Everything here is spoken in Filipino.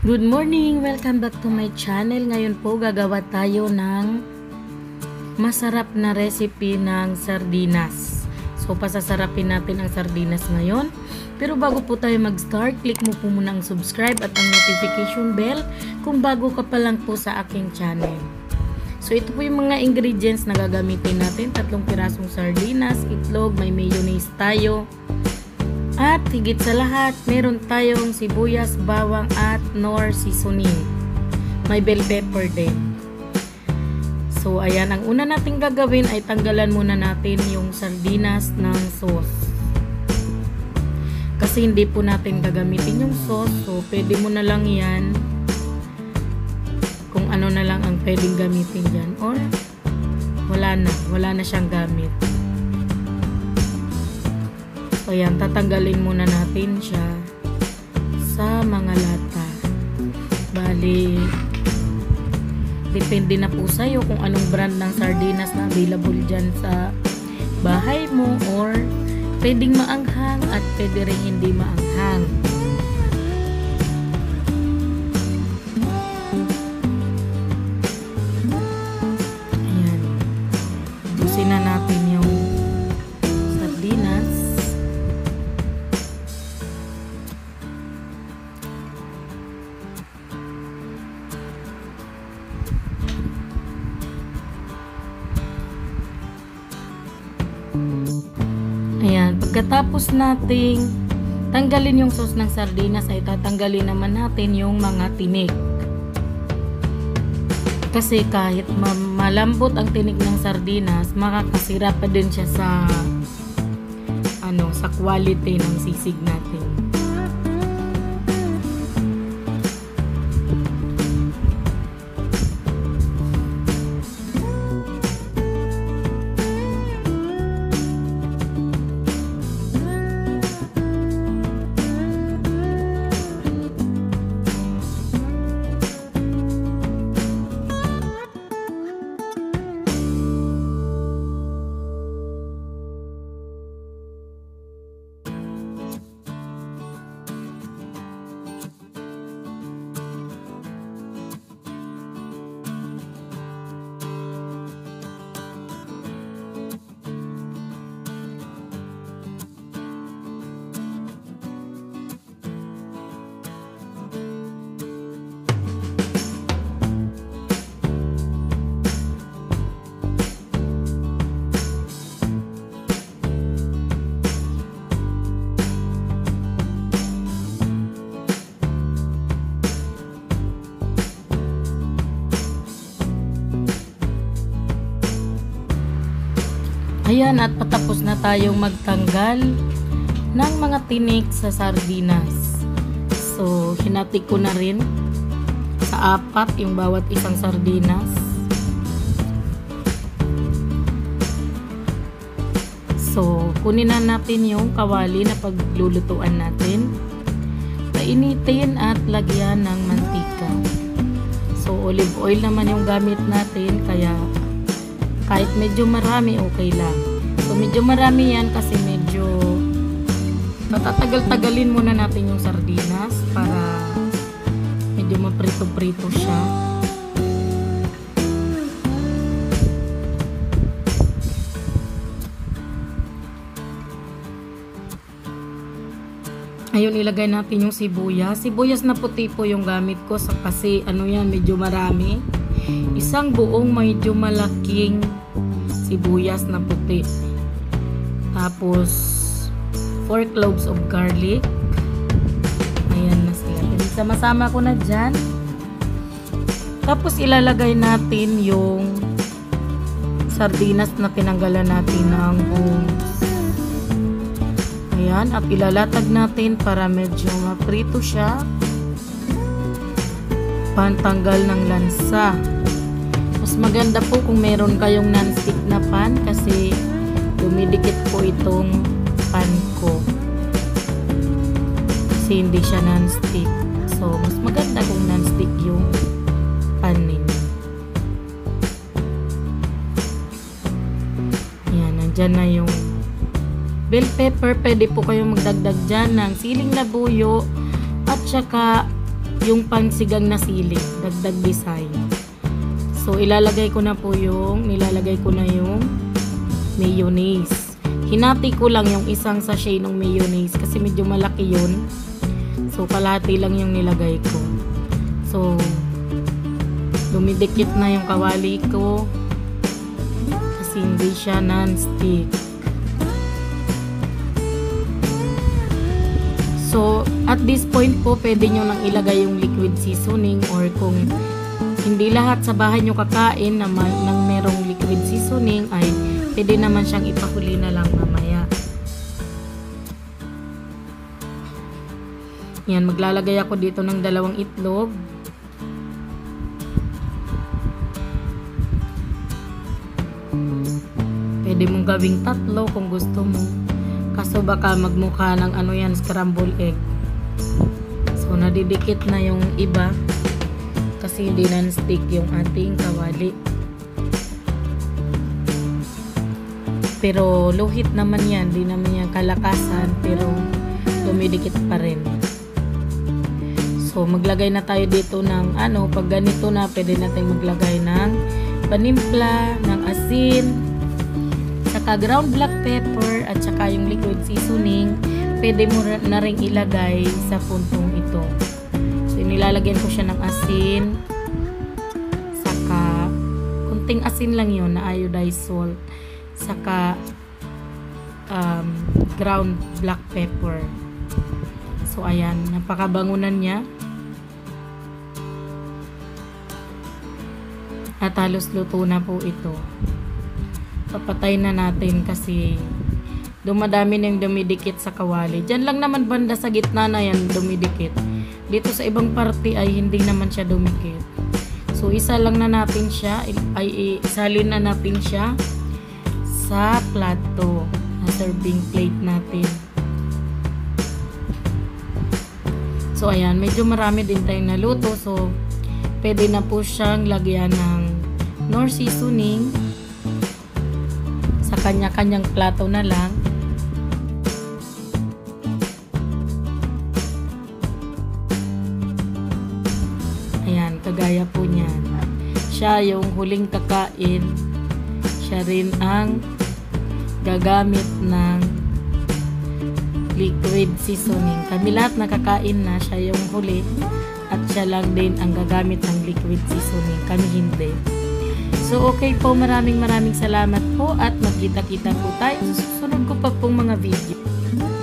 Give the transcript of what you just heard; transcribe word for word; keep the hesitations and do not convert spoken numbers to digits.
Good morning! Welcome back to my channel. Ngayon po gagawa tayo ng masarap na recipe ng sardinas. So pasasarapin natin ang sardinas ngayon. Pero bago po tayo mag-start, click mo po muna ang subscribe at ang notification bell kung bago ka pa lang po sa aking channel. So ito po yung mga ingredients na gagamitin natin. Tatlong pirasong sardinas, itlog, may mayonnaise tayo. At higit sa lahat, meron tayong sibuyas, bawang at nor seasoning. May bell pepper din. So ayan, ang una nating gagawin ay tanggalan muna natin yung sardinas ng sauce. Kasi hindi po natin gagamitin yung sauce, so pwede mo na lang yan kung ano na lang ang pwedeng gamitin dyan. Or wala na, wala na siyang gamit. So yan, tatanggalin muna natin siya sa mga lata. Bali, depende na po sa'yo kung anong brand ng sardinas na available dyan sa bahay mo, or pwedeng maanghang at pwede rin hindi maanghang. Ayan. Busin na natin yung sardinas. Ayan, pagkatapos nating tanggalin yung sauce ng sardinas, ay tatanggalin naman natin yung mga tinik. Kasi kahit malambot ang tinik ng sardinas, makakasira pa din siya sa ano, sa quality ng sisig natin. Ayan, at patapos na tayong magtanggal ng mga tinik sa sardinas. So, hinati ko na rin sa apat yung bawat isang sardinas. So, kunin na natin yung kawali na paglulutuan natin. Painitin at lagyan ng mantika. So, olive oil naman yung gamit natin, kaya kahit medyo marami, okay lang. So, medyo marami yan kasi medyo matatagal-tagalin muna natin yung sardinas para medyo maprito-prito siya. Ayun, ilagay natin yung sibuyas. Sibuyas na puti po yung gamit ko sa kasi ano yan, medyo marami. Isang buong medyo malaking sibuyas na puti. Tapos four cloves of garlic. Ayan na sila. Sama-sama ko na dyan. Tapos ilalagay natin yung sardinas na tinanggalan natin ng bones. Ayan, at ilalatag natin para medyo maprito siya. Pantanggal ng lansa. Mas maganda po kung meron kayong non-stick na pan kasi dumidikit po itong pan ko. Kasi hindi siya non-stick. So, mas maganda kung non-stick yung pan ninyo. Ayan, nandyan na yung bell pepper. Pwede po kayong magdagdag dyan ng siling labuyo at saka yung pangsigang na sili, dagdag design. So ilalagay ko na po yung nilalagay ko na yung mayonnaise. Hinati ko lang yung isang sachet ng mayonnaise kasi medyo malaki yun. So kalahati lang yung nilagay ko. So dumidikit na yung kawali ko kasi hindi siya non-stick. So at this point po pwede nyo nang ilagay yung liquid seasoning, or kung hindi lahat sa bahay nyo kakain na may, nang merong liquid seasoning ay pwede naman siyang ipahuli na lang mamaya. Yan, maglalagay ako dito ng dalawang itlog. Pwede mong gawing tatlo kung gusto mo. Kaso baka magmukha ng ano yan, scramble egg. So nadidikit na yung iba kasi hindi non-stick yung ating kawali. Pero luhit naman yan, di naman yan kalakasan, pero dumidikit pa rin. So maglagay na tayo dito ng ano, pag ganito na pwede natin maglagay ng panimpla, ng asin, saka ground black pepper, at saka yung liquid seasoning. Pwede mo na rin ilagay sa puntong ito. So nilalagyan ko siya ng asin, saka kunting asin lang yun na iodized salt, saka um, ground black pepper. So ayan, napakabangunan niya. At halos luto na po ito. Papatay na natin kasi dumadami na yung dumidikit sa kawali. Diyan lang naman banda sa gitna na yan dumidikit. Dito sa ibang parte ay hindi naman siya dumikit. So isa lang na natin siya, ay isalin na natin siya sa plato, na serving plate natin. So ayan, medyo marami din tayong naluto. So pwede na po siyang lagyan ng Knorr seasoning sa kanya-kanyang plato na lang. Ayan, kagaya po niyan. Siya yung huling kakain. Siya rin ang gagamit ng liquid seasoning. Kami lahat nakakain na, siya yung huli. At siya lang din ang gagamit ng liquid seasoning. Kami hindi. So, okay po. Maraming maraming salamat po. At magkita-kita po tayo sa susunod ko pa pong mga video.